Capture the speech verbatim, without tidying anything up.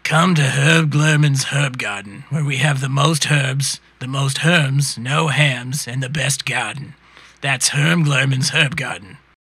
Come to Herb Glerman's Herb Garden, where we have the most herbs, the most herms, no hams, and the best garden. That's Herb Glerman's Herb Garden.